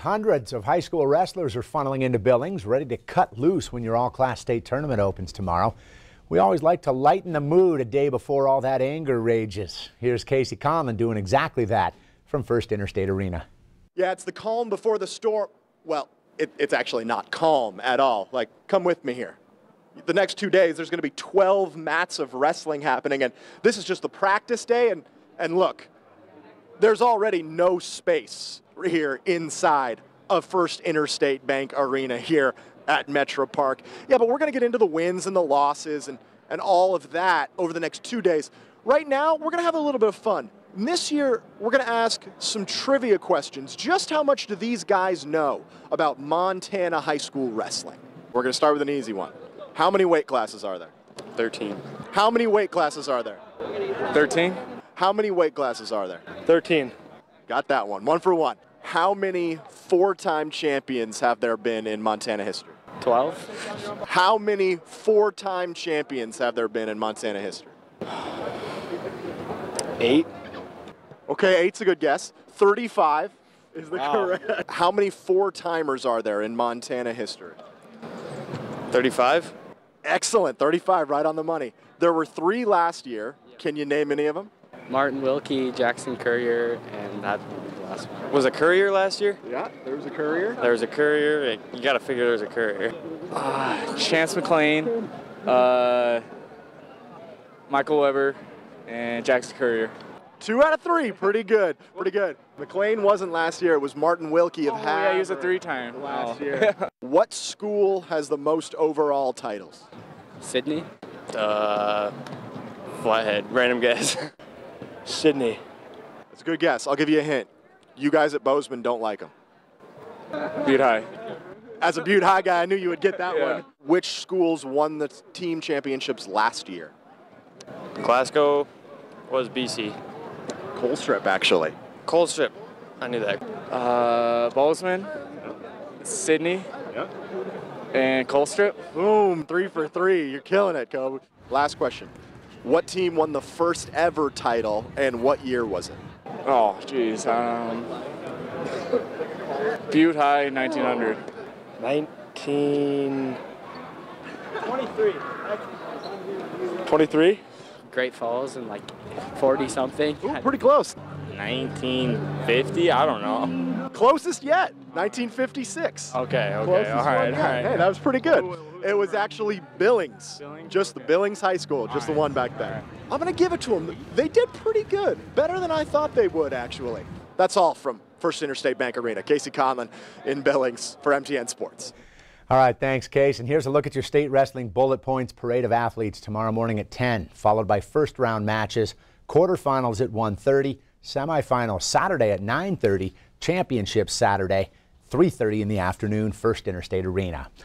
Hundreds of high school wrestlers are funneling into Billings, ready to cut loose when your all-class state tournament opens tomorrow. We always like to lighten the mood a day before all that anger rages. Here's Casey Conlon doing exactly that from First Interstate Arena. Yeah, it's the calm before the storm. Well, it's actually not calm at all. Like, come with me here. The next 2 days, there's going to be 12 mats of wrestling happening, and this is just the practice day, and look, there's already no space here inside of First Interstate Bank Arena here at Metro Park. Yeah, but we're going to get into the wins and the losses and all of that over the next 2 days. Right now, we're going to have a little bit of fun. And this year, we're going to ask some trivia questions. Just how much do these guys know about Montana high school wrestling? We're going to start with an easy one. How many weight classes are there? 13. How many weight classes are there? 13. How many weight classes are there? 13. Got that one. One for one. How many four-time champions have there been in Montana history? 12. How many four-time champions have there been in Montana history? 8. Okay, 8's a good guess. 35 is the correct. How many four-timers are there in Montana history? 35. Excellent, 35, right on the money. There were 3 last year. Can you name any of them? Martin Wilkie, Jackson Courier, and that was the last one. Was a Courier last year? Yeah, there was a Courier. There was a Courier. You got to figure there's a Courier. Chance McLean, Michael Weber, and Jackson Courier. 2 out of 3, pretty good, pretty good. McLean wasn't last year, it was Martin Wilkie of Havre. Yeah, he was a 3-time. Last year. What school has the most overall titles? Sydney? Flathead. Random guess. Sydney. That's a good guess. I'll give you a hint. You guys at Bozeman don't like him. Butte High. As a Butte High guy, I knew you would get that Yeah. one. Which schools won the team championships last year? Glasgow was BC. Colstrip, actually. Colstrip. I knew that. Bozeman, Sydney, and Colstrip. Boom, 3 for 3. You're killing it, Kobe. Last question. What team won the first ever title, and what year was it? Oh, geez. Butte High, 1900. 23. Great Falls in like 40-something. Ooh, pretty close. 1950. I don't know. Closest yet, 1956. Okay, Closest all one right, yet. all right. Hey, that was pretty good. It was actually Billings. Just the Billings High School, just the one back there. I'm going to give it to them. They did pretty good. Better than I thought they would, actually. That's all from First Interstate Bank Arena. Casey Conlon in Billings for MTN Sports. All right, thanks, Case. And here's a look at your state wrestling bullet points parade of athletes tomorrow morning at 10, followed by first-round matches, quarterfinals at 1:30, semifinals Saturday at 9:30, championships Saturday, 3:30 in the afternoon, First Interstate Arena.